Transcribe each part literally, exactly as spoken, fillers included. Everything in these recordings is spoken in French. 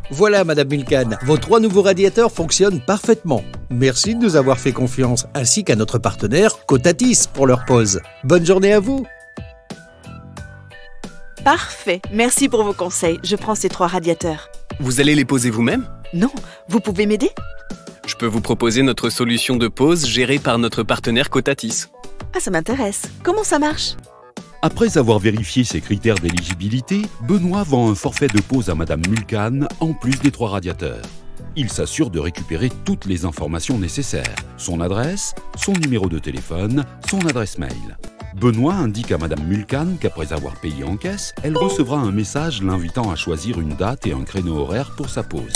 Voilà, Madame Mulcan, vos trois nouveaux radiateurs fonctionnent parfaitement. Merci de nous avoir fait confiance, ainsi qu'à notre partenaire Cotatis pour leur pose. Bonne journée à vous. Parfait, merci pour vos conseils. Je prends ces trois radiateurs. Vous allez les poser vous-même? Non, vous pouvez m'aider? Je peux vous proposer notre solution de pose gérée par notre partenaire Cotatis. Ah, ça m'intéresse. Comment ça marche? Après avoir vérifié ses critères d'éligibilité, Benoît vend un forfait de pose à Madame Mulcan en plus des trois radiateurs. Il s'assure de récupérer toutes les informations nécessaires, son adresse, son numéro de téléphone, son adresse mail. Benoît indique à Madame Mulcan qu'après avoir payé en caisse, elle recevra un message l'invitant à choisir une date et un créneau horaire pour sa pose.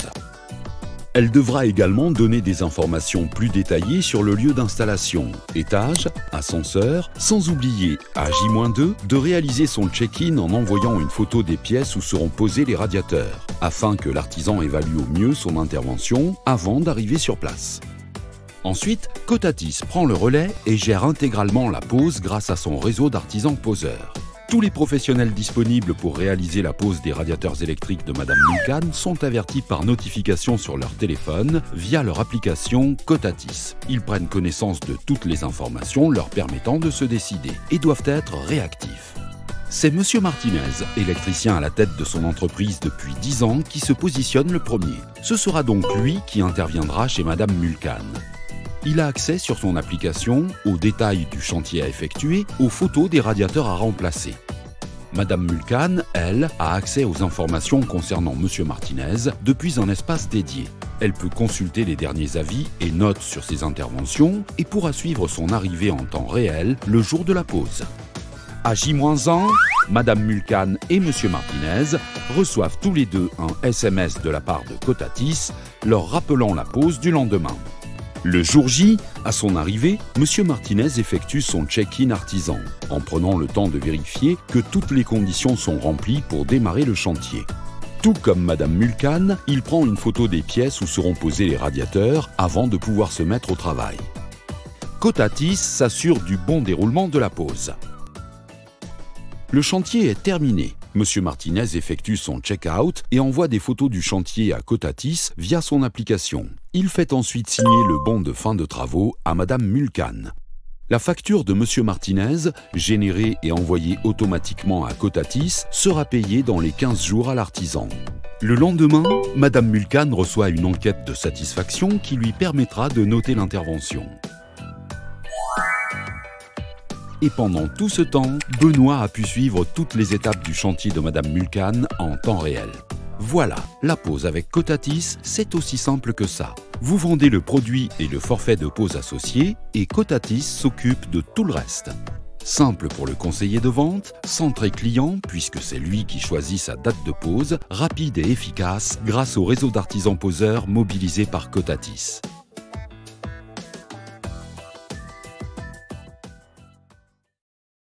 Elle devra également donner des informations plus détaillées sur le lieu d'installation, étage, ascenseur, sans oublier, à J deux, de réaliser son check-in en envoyant une photo des pièces où seront posés les radiateurs, afin que l'artisan évalue au mieux son intervention avant d'arriver sur place. Ensuite, Cotatis prend le relais et gère intégralement la pose grâce à son réseau d'artisans poseurs. Tous les professionnels disponibles pour réaliser la pose des radiateurs électriques de Madame Mulcan sont avertis par notification sur leur téléphone via leur application Cotatis. Ils prennent connaissance de toutes les informations leur permettant de se décider et doivent être réactifs. C'est Monsieur Martinez, électricien à la tête de son entreprise depuis dix ans, qui se positionne le premier. Ce sera donc lui qui interviendra chez Madame Mulcan. Il a accès sur son application aux détails du chantier à effectuer, aux photos des radiateurs à remplacer. Madame Mulcan, elle, a accès aux informations concernant Monsieur Martinez depuis un espace dédié. Elle peut consulter les derniers avis et notes sur ses interventions et pourra suivre son arrivée en temps réel le jour de la pose. À J un, Madame Mulcan et Monsieur Martinez reçoivent tous les deux un S M S de la part de Cotatis leur rappelant la pose du lendemain. Le jour J, à son arrivée, Monsieur Martinez effectue son check-in artisan, en prenant le temps de vérifier que toutes les conditions sont remplies pour démarrer le chantier. Tout comme Madame Mulcan, il prend une photo des pièces où seront posés les radiateurs avant de pouvoir se mettre au travail. Cotatis s'assure du bon déroulement de la pose. Le chantier est terminé. Monsieur Martinez effectue son check-out et envoie des photos du chantier à Cotatis via son application. Il fait ensuite signer le bon de fin de travaux à Madame Mulcan. La facture de Monsieur Martinez, générée et envoyée automatiquement à Cotatis, sera payée dans les quinze jours à l'artisan. Le lendemain, Madame Mulcan reçoit une enquête de satisfaction qui lui permettra de noter l'intervention. Et pendant tout ce temps, Benoît a pu suivre toutes les étapes du chantier de Madame Mulcan en temps réel. Voilà, la pose avec Cotatis, c'est aussi simple que ça. Vous vendez le produit et le forfait de pose associé et Cotatis s'occupe de tout le reste. Simple pour le conseiller de vente, centré client puisque c'est lui qui choisit sa date de pose, rapide et efficace grâce au réseau d'artisans poseurs mobilisé par Cotatis.